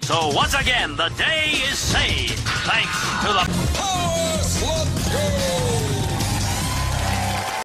So once again, the day is saved thanks to the Powerslut Girls!